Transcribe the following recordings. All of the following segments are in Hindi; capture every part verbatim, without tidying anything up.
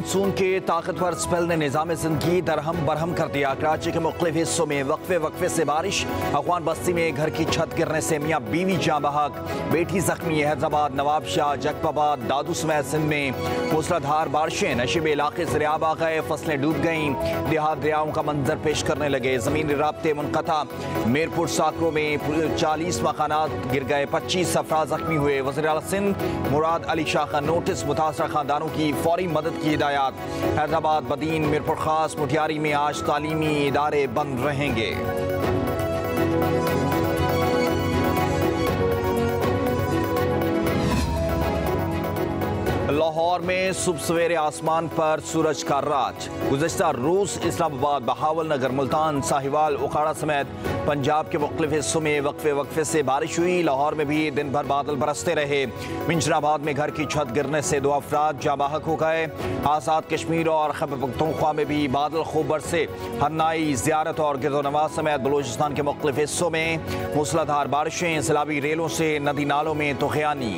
मानसून के ताकतवर स्पेल ने निज़ाम ज़िंदगी दरहम बरहम कर दिया। कराची के मुख्तलिफ हिस्सों में वक्फे वक्फे से बारिश। अफगान बस्ती में घर की छत गिरने से मियाँ बीवी जाँ बहक, बेटी जख्मी। हैदराबाद, नवाबशाह, जैकबाबाद, दादू समेत सिंध में मूसलाधार बारिशें। नशीबे इलाके दरियाब आ गए, फसलें डूब गईं, देहात दरियाओं का मंजर पेश करने लगे। ज़मीनी राब्ते मुनक़ता। मीरपुर साकरों में चालीस मकानात गिर गए, पच्चीस अफराद जख्मी हुए। वज़ीर आला सिंध मुराद अली शाह का नोटिस, मुतासरा खानदानों की फौरी मदद की हिदायत। हैदराबाद, बदीन, मीरपुर खास, मुठियारी में आज तालीमी इदारे बंद रहेंगे। लाहौर में सुबह सवेरे आसमान पर सूरज का राज। गुज़श्ता रोज इस्लामाबाद, बहावल नगर, मुल्तान, साहिवाल, उखाड़ा समेत पंजाब के मुख्तलिफ हिस्सों में वक्फे वक्फे से बारिश हुई। लाहौर में भी दिन भर बादल बरसते रहे। मिंजराबाद में घर की छत गिरने से दो अफराद जाँ बहक हो गए। आज़ाद कश्मीर और खैबर पख्तूनख्वा में भी बादल खूब बरसे। हन्नाई, ज़ियारत और गिरदोनवाज समेत बलूचिस्तान के मुख्तलिफ हिस्सों में मूसलाधार बारिशें। सैलाबी रेलों से नदी नालों में तुग़यानी।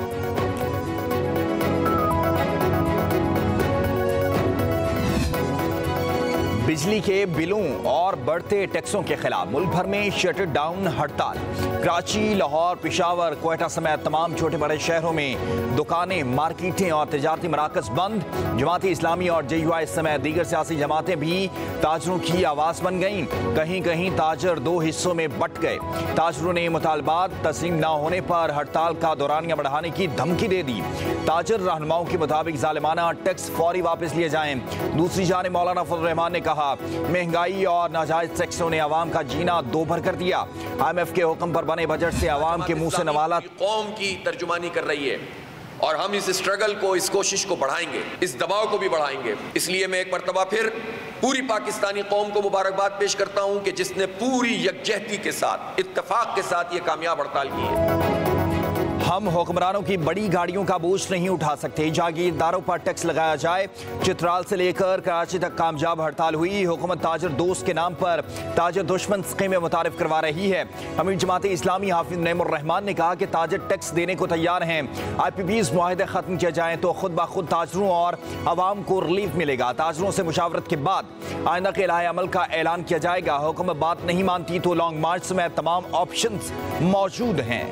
बिजली के बिलों और बढ़ते टैक्सों के खिलाफ मुल्क भर में शटर डाउन हड़ताल। कराची, लाहौर, पेशावर, क्वेटा समेत तमाम छोटे बड़े शहरों में दुकानें, मार्केटें और तजारती मराकज बंद। जमात इस्लामी और जे यू आई समेत दीगर सियासी जमातें भी ताजरों की आवाज़ बन गईं। कहीं कहीं ताजर दो हिस्सों में बट गए। ताजरों ने मुतालबात तस्लीम न होने पर हड़ताल का दौरानिया बढ़ाने की धमकी दे दी। ताजर रहनुमाओं के मुताबिक जालिमाना टैक्स फौरी वापस लिए जाएं। दूसरी जानिब मौलाना फजल रहमान ने कहा, महंगाई और नाजायज टैक्सों ने आवाम का जीना दो भर कर दिया। आई एम एफ के हुक्म पर बने बजट से आवाम के मुंह से नवाला। कौम की तर्जुमानी कर रही है और हम इस स्ट्रगल को, इस कोशिश को बढ़ाएंगे, इस दबाव को भी बढ़ाएंगे। इसलिए मैं एक मरतबा फिर पूरी पाकिस्तानी कौम को मुबारकबाद पेश करता हूं कि जिसने पूरी यकजहती के साथ, इत्तेफाक के साथ ये कामयाब हड़ताल की है। हम हुक्मरानों की बड़ी गाड़ियों का बोझ नहीं उठा सकते, जागीरदारों पर टैक्स लगाया जाए। चित्राल से लेकर कराची तक कामयाब हड़ताल हुई। हुकूमत ताजर दोस्त के नाम पर ताजर दुश्मन स्कीमें मुतारिफ करवा रही है। अमीर जमात इस्लामी हाफिज नईमुर रहमान ने कहा कि ताजर टैक्स देने को तैयार हैं। आई पी पीज मुआहदे खत्म किए जाएं तो खुद ब खुद ताजरों और आवाम को रिलीफ मिलेगा। ताजरों से मुशावरत के बाद आइंदा के लाए अमल का ऐलान किया जाएगा। हुकूमत बात नहीं मानती तो लॉन्ग मार्च में तमाम ऑप्शन मौजूद हैं।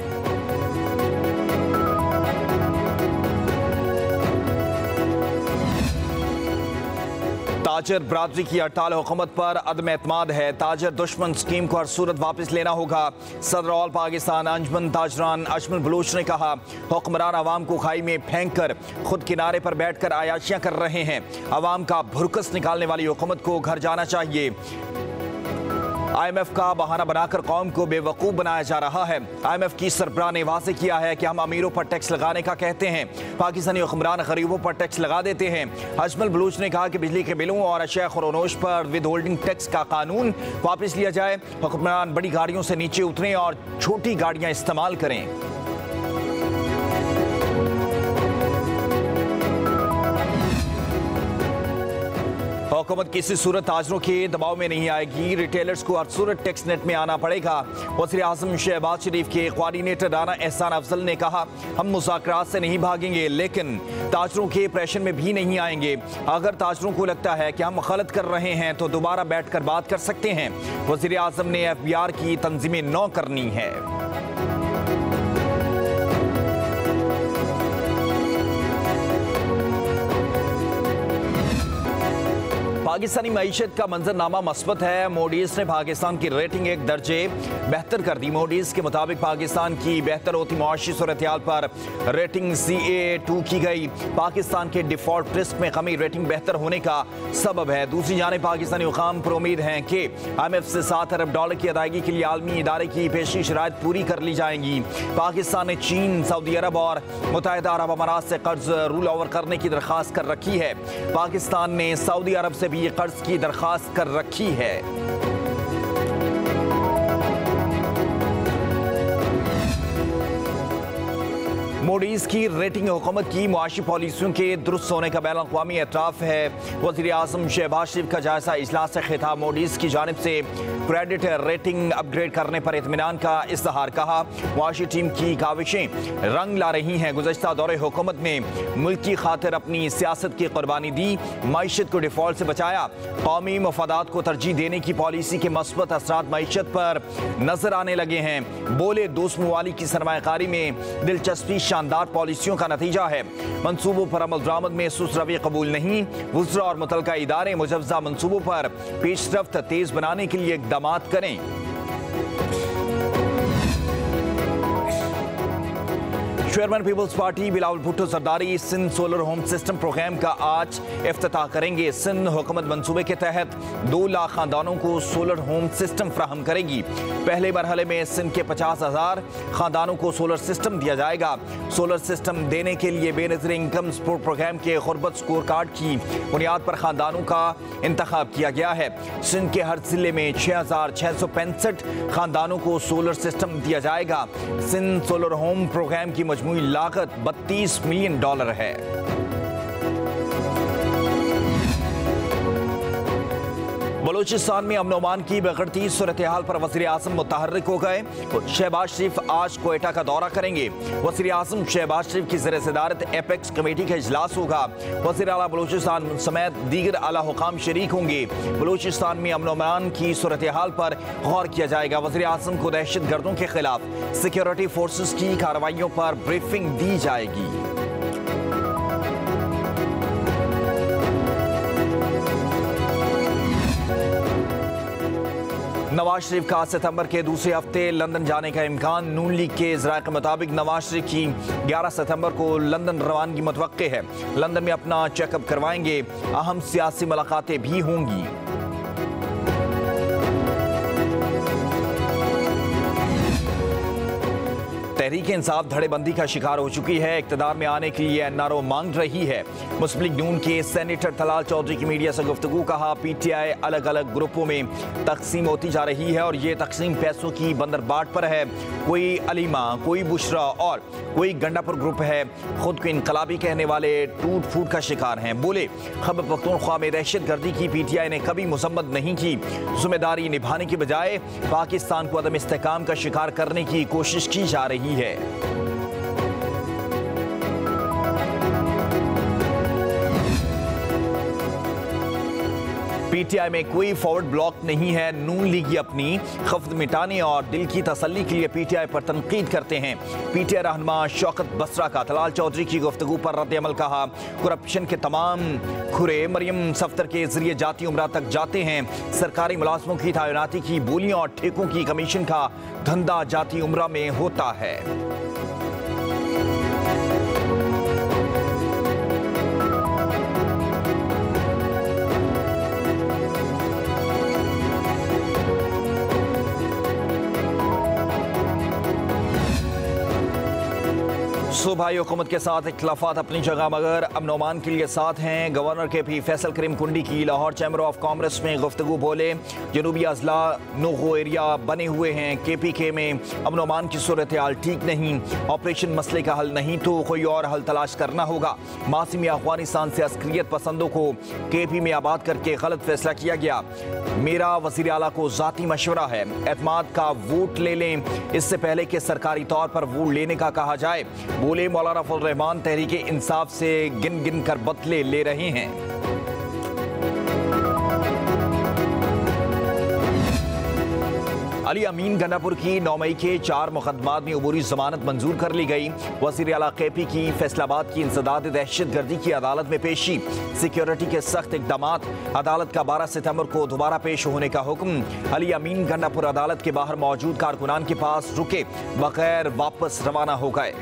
ताजर बरादरी की हड़ताल हुकूमत पर अदम एतमाद है। ताजर दुश्मन स्कीम को हर सूरत वापस लेना होगा। सदर ऑल पाकिस्तान अंजुमन ताजरान अजमल बलूच ने कहा, हुक्मरान आवाम को खाई में फेंक कर खुद किनारे पर बैठ कर आयाशियाँ कर रहे हैं। आवाम का भुरकस निकालने वाली हुकूमत को घर जाना चाहिए। आई एम एफ का बहाना बनाकर कौम को बेवकूफ़ बनाया जा रहा है। आई एम एफ की सरबराह ने वाज़ेह किया है कि हम अमीरों पर टैक्स लगाने का कहते हैं, पाकिस्तानी हुक्मरान गरीबों पर टैक्स लगा देते हैं। अजमल बलूच ने कहा कि बिजली के बिलों और अशिया खुरोनोश पर विद होल्डिंग टैक्स का कानून वापस लिया जाए। हुक्मरान बड़ी गाड़ियों से नीचे उतरें और छोटी गाड़ियाँ इस्तेमाल करें। हुकूमत किसी सूरत ताजरों के दबाव में नहीं आएगी। रिटेलर्स को हर सूरत टैक्स नेट में आना पड़ेगा। वज़ीर आज़म शहबाज शरीफ के कोऑर्डिनेटर राना एहसान अफजल ने कहा, हम मुज़ाकरात से नहीं भागेंगे लेकिन ताजरों के प्रेशर में भी नहीं आएंगे। अगर ताजरों को लगता है कि हम गलत कर रहे हैं तो दोबारा बैठ कर बात कर सकते हैं। वज़ीर आज़म ने एफ बी आर की तंजीमें नौ करनी है। पाकिस्तानी मईशत का मंजरनामा मस्बत है। मोडीज ने पाकिस्तान की रेटिंग एक दर्जे बेहतर कर दी। मोडीज के मुताबिक पाकिस्तान की बेहतर होती मुआशी सूरत-ए-हाल पर रेटिंग सी ए टू की गई। पाकिस्तान के डिफॉल्ट रिस्क में कमी रेटिंग बेहतर होने का सबब है। दूसरी जानिब पाकिस्तानी हुकाम पर उम्मीद है कि आई एम एफ से सात अरब डॉलर की अदायगी के लिए आलमी इदारे की पेशी शराइत पूरी कर ली जाएंगी। पाकिस्तान ने चीन, सऊदी अरब और मुत्तहिदा अरब अमारात से कर्ज रूल ओवर करने की दरख्वास्त कर रखी है। पाकिस्तान ने सऊदी अरब से भी ये कर्ज की दरखास्त कर रखी है। मोडीज की रेटिंग हुकूमत की मुआशी पॉलिसियों के दुरुस्त होने का बैन अक़वामी एतराफ़ है। वज़ीर आज़म शहबाज शरीफ का जायजा इजलास से खिताब। मोडीज की जानिब से क्रेडिट रेटिंग अपग्रेड करने पर इत्मीनान का इज़हार। कहा मुआशी टीम की काविशें रंग ला रही हैं। गुज़श्ता दौरे हुकूमत में मुल्क की खातिर अपनी सियासत की कुर्बानी दी, मईशत को डिफॉल्ट से बचाया। कौमी मफादात को तरजीह देने की पॉलिसी के मस्बत असरात मईशत पर नजर आने लगे हैं। बोले दोस्त मवाली की सरमायाकारी में दिलचस्पी शानदार पॉलिसियों का नतीजा है। मंसूबों पर अमल दरामद में सुस्त रवैया कबूल नहीं। वज़रा और मुतलका इदारे मुजव्वज़ा मंसूबों पर पेशरफ्त तेज बनाने के लिए इक़दाम करें। Chairman peoples party Bilawal Bhutto Zardari Sindh solar home system programme का आज इफ्तिताह करेंगे। सिंध हुकूमत मंसूबे के तहत दो लाख खानदानों को सोलर होम सिस्टम फ्राहम करेगी। पहले मरहले में सिंध के पचास हजार खानदानों को सोलर सिस्टम दिया जाएगा। सोलर सिस्टम देने के लिए बेनज़ीर इनकम सपोर्ट प्रोग्राम के गुरबत स्कोर कार्ड की बुनियाद पर खानदानों का इंतखाब किया गया है। सिंध के हर जिले में छः हजार छः सौ पैंसठ खानदानों को सोलर सिस्टम दिया जाएगा। सिंध सोलर होम प्रोग्राम की मजमूई लागत बत्तीस मिलियन डॉलर है। बलूचिस्तान में अमन ओमान की बिगड़ती सूरत हाल पर वज़ीर आज़म मुतहर्रिक हो गए। शहबाज शरीफ आज कोयटा का दौरा करेंगे। वज़ीर आज़म शहबाज शरीफ की ज़ेर सदारत एपेक्स कमेटी का इजलास होगा। वज़ीर आला बलूचिस्तान समेत दीगर आला हुकाम शरीक होंगे। बलूचिस्तान में अमन ओमान की सूरत हाल पर गौर किया जाएगा। वज़ीर आज़म को दहशत गर्दों के खिलाफ सिक्योरिटी फोर्सेस की कार्रवाइयों पर ब्रीफिंग दी जाएगी। नवाज शरीफ का सितंबर के दूसरे हफ्ते लंदन जाने का इम्कान। नून लीग के ज़राए के मुताबिक नवाज शरीफ की ग्यारह सितंबर को लंदन रवानगी मुतवक्के है। लंदन में अपना चेकअप करवाएंगे। अहम सियासी मुलाकातें भी होंगी। तहरीक इंसाफ धड़ेबंदी का शिकार हो चुकी है। इक़्तिदार में आने के लिए एन आर ओ मांग रही है। मुस्लिम लीग नून के सेनेटर तलाल चौधरी की मीडिया से गुफ्तगू। कहा पी टी आई अलग अलग ग्रुपों में तकसीम होती जा रही है और ये तकसीम पैसों की बंदरबाट पर है। कोई अलीमा, कोई बुशरा और कोई गंडापुर ग्रुप है। खुद को इनकलाबी कहने वाले टूट फूट का शिकार हैं। बोले खैबर पख्तूनख्वा में दहशत गर्दी की पी टी आई ने कभी मुसम्मत नहीं की। जिम्मेदारी निभाने की बजाय पाकिस्तान को अदम इस्तेहकाम का शिकार करने की कोशिश की जा रही है। पीटीआई में कोई फॉरवर्ड ब्लॉक नहीं है। नून लीगी अपनी खफ्त मिटाने और दिल की तसल्ली के लिए पीटीआई पर तनकीद करते हैं। पीटीआई रहनुमा शौकत बसरा का तलाल चौधरी की गुफ्तगू पर रद्द अमल। कहा करप्शन के तमाम खुरे मरियम सफ्तर के जरिए जाती उम्रा तक जाते हैं। सरकारी मुलाजमों की तैनाती की बोलियों और ठेकों की कमीशन का धंधा जाती उम्रा में होता है। सूबाई हुकूमत के साथ इख्तिलाफात अपनी जगह मगर अमन ओमान के लिए साथ हैं। गवर्नर के पी फैसल करीम कुंडी की लाहौर चैम्बर ऑफ कॉमर्स में गुफ्तगू। बोले जनूबी अजला नोगो एरिया बने हुए हैं। के पी के में अमन ओमान की सूरत हाल ठीक नहीं। ऑपरेशन मसले का हल नहीं तो कोई और हल तलाश करना होगा। मासूमी अफगानिस्तान से अस्करियत पसंदों को के पी में आबाद करके गलत फैसला किया गया। मेरा वज़ीर आला को ज़ाती मशवरा है, एतमाद का वोट ले लें इससे पहले कि सरकारी तौर पर वोट लेने का कहा जाए। बोले मौलाना फजल रहमान तहरीक इंसाफ से गिन गिन कर बदले ले रहे हैं। अली अमीन गंडापुर की नौ मई के चार मुकदमात में अबूरी जमानत मंजूर कर ली गई। वज़ीर आला केपी की फैसलाबाद की इंसदाद दहशत गर्दी की अदालत में पेशी। सिक्योरिटी के सख्त इकदाम। अदालत का बारह सितंबर को दोबारा पेश होने का हुक्म। अली अमीन गंडापुर अदालत के बाहर मौजूद कारकुनान के पास रुके बगैर वापस रवाना हो गए।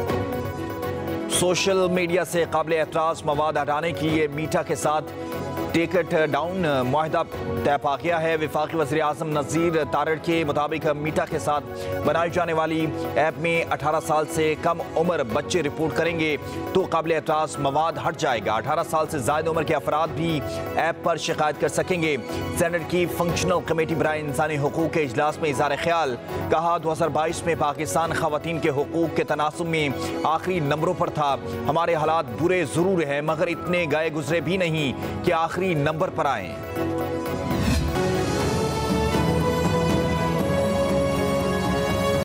सोशल मीडिया से काबिल एतराज़ मवाद हटाने के लिए मीटा के साथ टिकट डाउन मुआहदा तय पा गया है। वफाकी वज़ीर आज़म नज़ीर तारड़ के मुताबिक मीटा के साथ बनाई जाने वाली ऐप में अठारह साल से कम उम्र बच्चे रिपोर्ट करेंगे तो काबिल एतराज़ मवाद हट जाएगा। अठारह साल से ज़ायद उम्र के अफराद भी ऐप पर शिकायत कर सकेंगे। सेनेट की फंक्शनल कमेटी बराए इंसानी हुकूक के इजलास में इज़हार ख्याल, कहा दो हज़ार बाईस में पाकिस्तान ख़वातीन के हुकूक के तनासुब में आखिरी नंबरों पर था। हमारे हालात बुरे ज़रूर हैं मगर इतने गए गुजरे भी नहीं कि आखिरी नंबर पर आए।